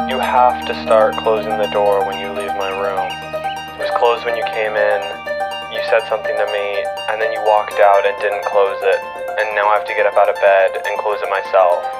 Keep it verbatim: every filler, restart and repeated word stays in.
You have to start closing the door when you leave my room. It was closed when you came in, you said something to me, and then you walked out and didn't close it, and now I have to get up out of bed and close it myself.